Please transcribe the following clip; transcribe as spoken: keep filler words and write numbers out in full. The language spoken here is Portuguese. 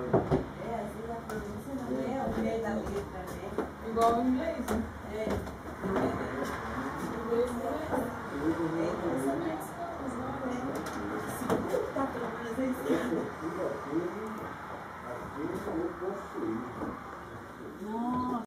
É, assim na pronúncia não é o pé da letra, né? Igual o inglês, né? É. Inglês é. É impressionante. Se tá pelo menos em cima. Nossa.